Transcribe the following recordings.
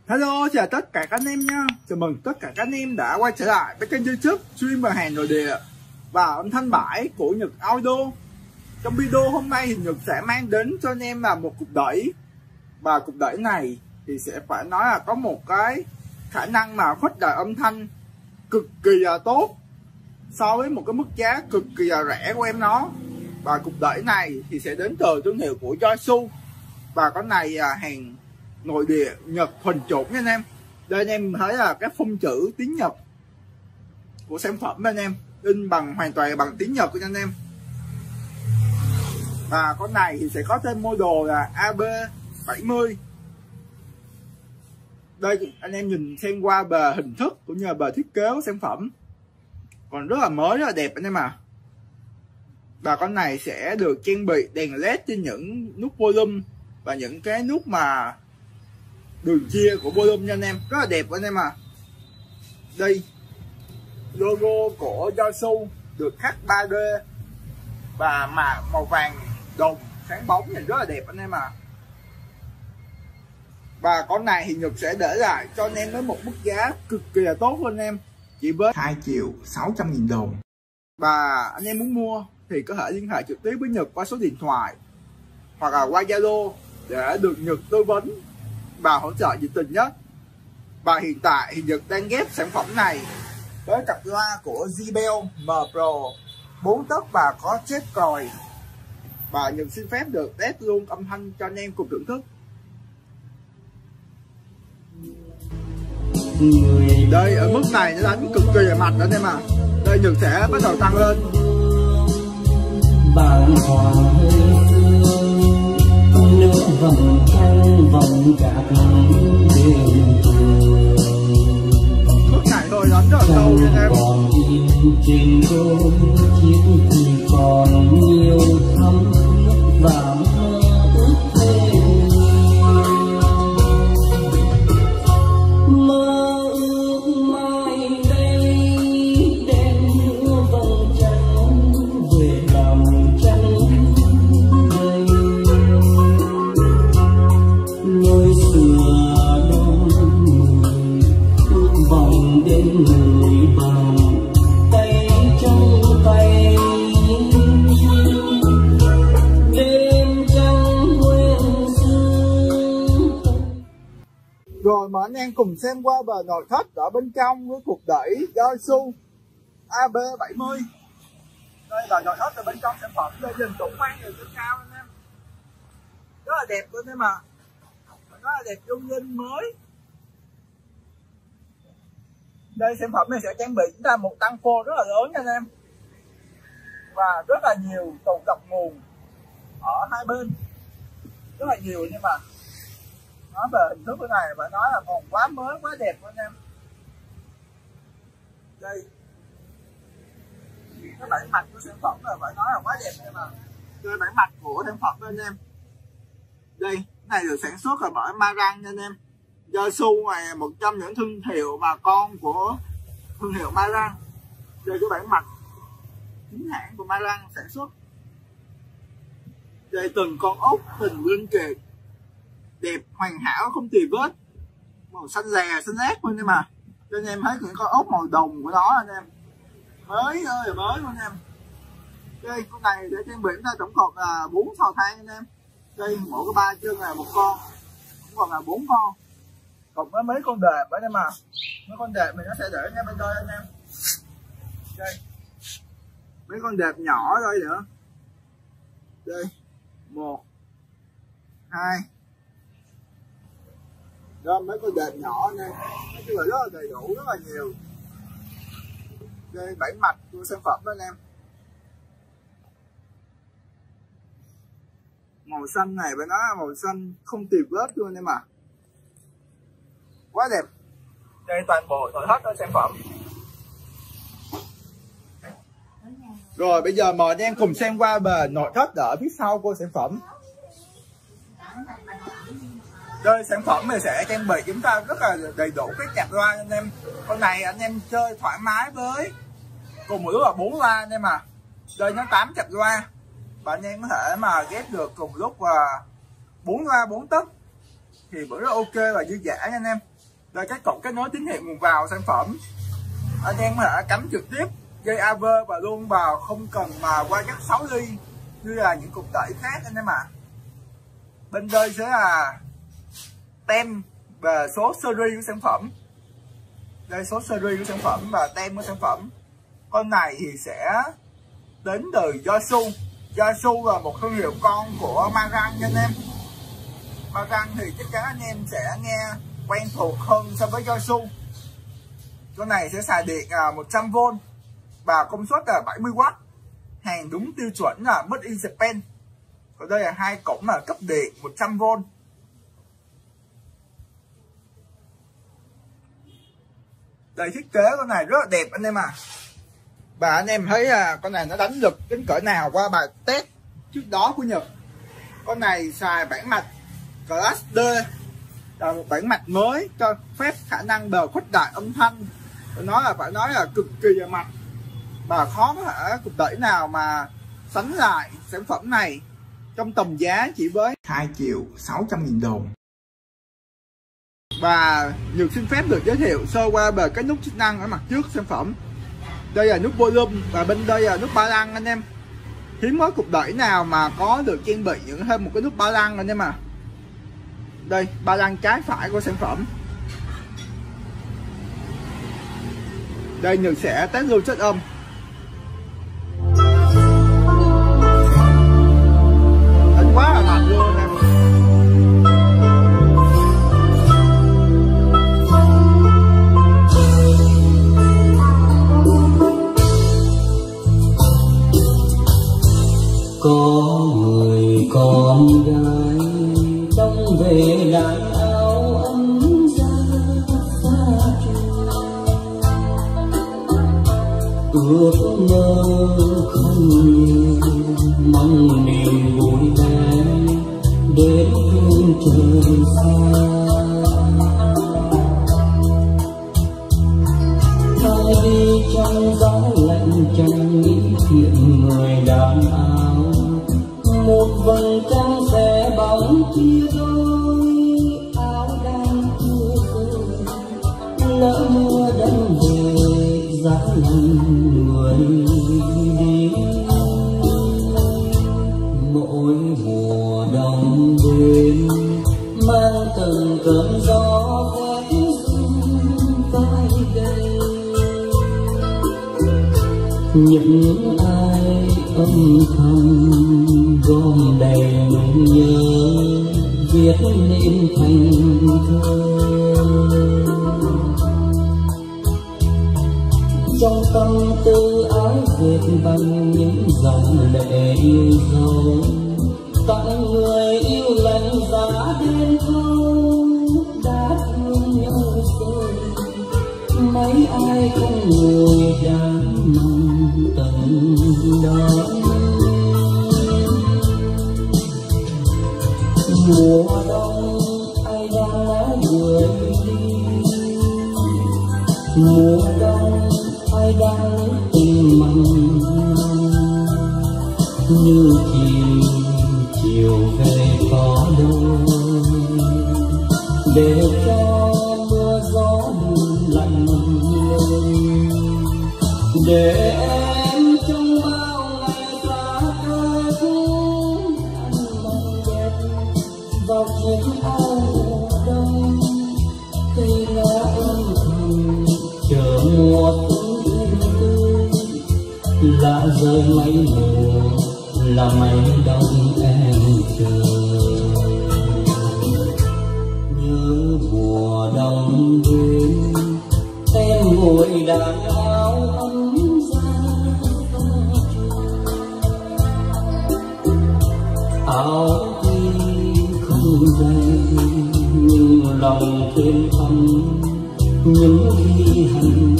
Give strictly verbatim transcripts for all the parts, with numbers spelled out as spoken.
Hello, chào tất cả các anh em nha. Chào mừng tất cả các anh em đã quay trở lại với kênh YouTube stream về hàng nội địa và âm thanh bãi của Nhật Audio. Trong video hôm nay thì Nhật sẽ mang đến cho anh em là một cục đẩy. Và cục đẩy này thì sẽ phải nói là có một cái khả năng mà khuếch đại âm thanh cực kỳ là tốt so với một cái mức giá cực kỳ là rẻ của em nó. Và cục đẩy này thì sẽ đến từ thương hiệu của Yaesu. Và con này là hàng nội địa Nhật thuần chủng nha anh em. Đây anh em thấy là cái phông chữ tiếng Nhật của sản phẩm anh em, in bằng hoàn toàn bằng tiếng Nhật của anh em. Và con này thì sẽ có thêm model là A B bảy mươi. Đây anh em nhìn xem qua bề hình thức cũng như là bề thiết kế của sản phẩm còn rất là mới, rất là đẹp anh em à. Và con này sẽ được trang bị đèn led trên những nút volume và những cái nút mà đường chia của volume nha anh em, rất là đẹp anh em à. Đây logo của Yaesu được khắc ba D và mà màu vàng đồng sáng bóng nhìn rất là đẹp anh em à. Và con này thì Nhật sẽ để lại cho anh em với một mức giá cực kỳ là tốt luôn anh em, chỉ với hai triệu sáu trăm nghìn đồng. Và anh em muốn mua thì có thể liên hệ trực tiếp với Nhật qua số điện thoại hoặc là qua Zalo để được Nhật tư vấn và hỗ trợ nhiệt tình nhất. Và hiện tại thì Nhật đang ghép sản phẩm này với cặp loa của gi bê lờ M Pro bốn tấc và có chép còi. Và Nhật xin phép được test luôn âm thanh cho anh em cùng thưởng thức. Đây ở mức này nó đánh cực kỳ là mạnh anh em à. Đây Nhật sẽ bắt đầu tăng lên. Bạn hòa nước vòng trăng vòng gạt mức này thôi đánh rất là sâu nha anh em. Còn in trên đôi chiếc thì còn nhiều thắm thiết và mơ ước thêm. Mơ ước mai đây đem mưa vòng trăng về làm trăng đây. Ngôi xưa đôi người ước vòng đến người bằng tay trong tay. Đêm trăng quên sương. Rồi mà anh em cùng xem qua bề nội thất ở bên trong với cục đẩy Yaesu A B bảy mươi. Đây là nội thất ở bên trong sản phẩm. Đây nhìn tổng quan từ trên cao anh em, rất là đẹp luôn em à, rất là đẹp, lung linh mới. Đây sản phẩm này sẽ trang bị chúng ta một tăng phô rất là lớn nha anh em, và rất là nhiều tàu cặp nguồn ở hai bên, rất là nhiều nhưng mà nói về hình thức cái này phải nói là còn quá mới, quá đẹp anh em. Đây cái bản mặt của sản phẩm là phải nói là quá đẹp anh em à. Đây bản mặt của sản phẩm anh em. Đây cái này được sản xuất là bởi Marang nha anh em. Yaesu này một trong những thương hiệu mà con của thương hiệu Marang. Đây cái bản mặt chính hãng của Marang sản xuất. Đây từng con ốc hình linh kiệt đẹp hoàn hảo không tì vết, màu xanh lè xanh lét luôn em à. Cho anh em thấy những con ốc màu đồng của nó anh em, mới ơi là mới luôn anh em. Đây con này để trang bị ra tổng cộng là bốn sào thang anh em. Đây mỗi cái ba chân là một con, cũng còn là bốn con, còn với mấy con đệp anh em à. Mấy con đệp mình nó sẽ để ngay bên đây anh em. Đây mấy con đệp nhỏ ở đây nữa. Đây một hai, đó mấy con đệp nhỏ anh em, nói chung là rất là đầy đủ, rất là nhiều. Đây bản mặt của sản phẩm đó anh em. Màu xanh này phải nói là màu xanh không tì vết luôn em à, quá đẹp. Đây toàn bộ nội thất của sản phẩm. Rồi bây giờ mời anh em cùng xem qua bề nội thất ở phía sau của sản phẩm. Đây sản phẩm này sẽ trang bị chúng ta rất là đầy đủ cái cặp loa anh em. Con này anh em chơi thoải mái với cùng một lúc là bốn loa anh em à. Đây nó tám cặp loa và anh em có thể mà ghép được cùng lúc là bốn loa bốn tấc thì vẫn rất ok và dư dả nha anh em. Đây các cổng kết nối tín hiệu nguồn vào sản phẩm, anh em có thể cắm trực tiếp dây a vê và luôn vào, không cần mà qua các sáu ly như là những cục đẩy khác anh em ạ. À. Bên đây sẽ là tem về số series của sản phẩm. Đây số series của sản phẩm và tem của sản phẩm. Con này thì sẽ đến từ Yaesu. Yaesu là một thương hiệu con của Marantz nha anh em. Marantz thì chắc chắn anh em sẽ nghe quen thuộc hơn so với Yaesu. Con này sẽ xài điện một trăm vôn và công suất là bảy mươi oát. Hàng đúng tiêu chuẩn là Made in Japan. Còn đây là hai cổng là cấp điện một trăm vôn. Đây thiết kế con này rất là đẹp anh em à. Và anh em thấy là con này nó đánh lực đến cỡ nào qua bài test trước đó của Nhật. Con này xài bản mạch Class D, là một bản mạch mới cho phép khả năng bờ khuếch đại âm thanh. Nó là phải nói là cực kỳ là mạnh và khó có thể cục đẩy nào mà sánh lại sản phẩm này trong tầm giá chỉ với hai triệu sáu trăm nghìn đồng. Và Nhật xin phép được giới thiệu sơ qua về cái nút chức năng ở mặt trước sản phẩm. Đây là nút volume và bên đây là nút ba lăng anh em. Hiếm có cục đẩy nào mà có được trang bị những thêm một cái nút ba lăng anh em à. Đây ba lăng trái phải của sản phẩm. Đây Nhật sẽ test luôn chất âm. Đánh quá là mạnh luôn em. Có người con gái đông về đàn áo ấm ra xa trường, ước mơ không nhiều mong niềm vui bé đến phương trời xa. Ai đi trong gió lạnh chẳng nghĩ chuyện người đàn áo, một vầng trăng sẽ bóng chia đôi áo đang chưa rơi. Lỡ mưa đêm về giá lạnh người đi, mỗi mùa đông đến mang từng cơn gió khẽ rung vai gầy. Những ai âm thầm gom đầy nỗi nhớ viết nên thành thơ, trong tâm tư áo dệt bằng những dòng lệ yêu dấu, tặng người yêu lạnh giá đến thâu đã thương nhau rồi. Mấy ai không ngồi đám mong tận đó. Mùa đông ai đang lá người đi, mùa đông ai đang tình mặn như chiều chiều về có đôi, để cho mưa gió buồn lạnh lơi, để em trong bao ngày xa cách ăn mong đẹp vào chiếc áo mùa đông. Cây lá âm thầm chờ mùa xuân thêm tươi, lá rơi mấy mùa là mấy đông em chờ. Nhớ mùa đông đến em ngồi đàn áo ấm ra áo không dày nhưng lòng thêm thắm những ghi hằn.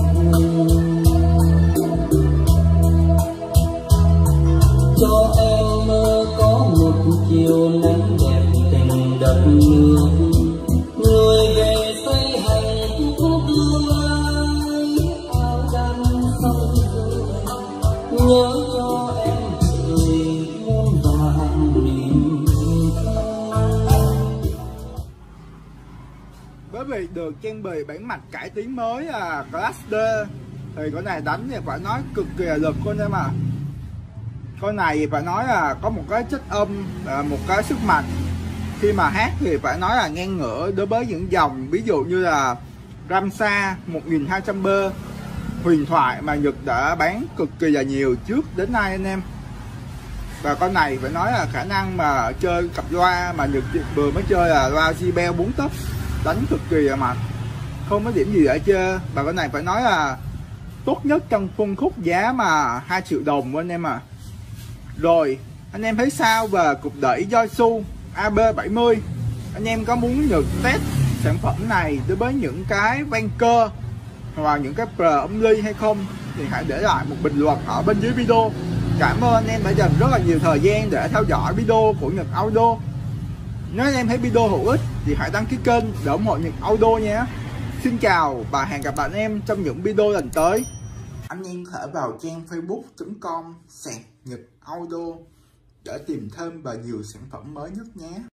Cho em mơ có một chiều nắng đẹp tình đất nước, người về xây hạnh phúc tương lai. Áo đan xong rồi nhớ cho em cười muôn vàng niềm thơ. Bởi vì được trang bị bản mạch cải tiến mới là Class D, thì con này đánh thì phải nói cực kỳ là lực con em à. Con này phải nói là có một cái chất âm, một cái sức mạnh khi mà hát thì phải nói là ngang ngửa đối với những dòng ví dụ như là Ramsa một nghìn hai trăm B, huyền thoại mà Nhật đã bán cực kỳ là nhiều trước đến nay anh em. Và con này phải nói là khả năng mà chơi cặp loa mà Nhật vừa mới chơi là loa gi bê e bốn tấc, đánh cực kỳ là mạnh, không có điểm gì để chơi. Và con này phải nói là tốt nhất trong phân khúc giá mà hai triệu đồng anh em à. Rồi anh em thấy sao về cục đẩy Yaesu A B bảy mươi? Anh em có muốn Nhật test sản phẩm này đối với những cái van cơ hoặc những cái pre âm ly hay không thì hãy để lại một bình luận ở bên dưới video. Cảm ơn anh em đã dành rất là nhiều thời gian để theo dõi video của Nhật Audio. Nếu anh em thấy video hữu ích thì hãy đăng ký kênh để ủng hộ Nhật Audio nhé. Xin chào và hẹn gặp lại anh em trong những video lần tới. Anh em có thể vào trang facebook chấm com sạc Nhật Audio để tìm thêm và nhiều sản phẩm mới nhất nhé.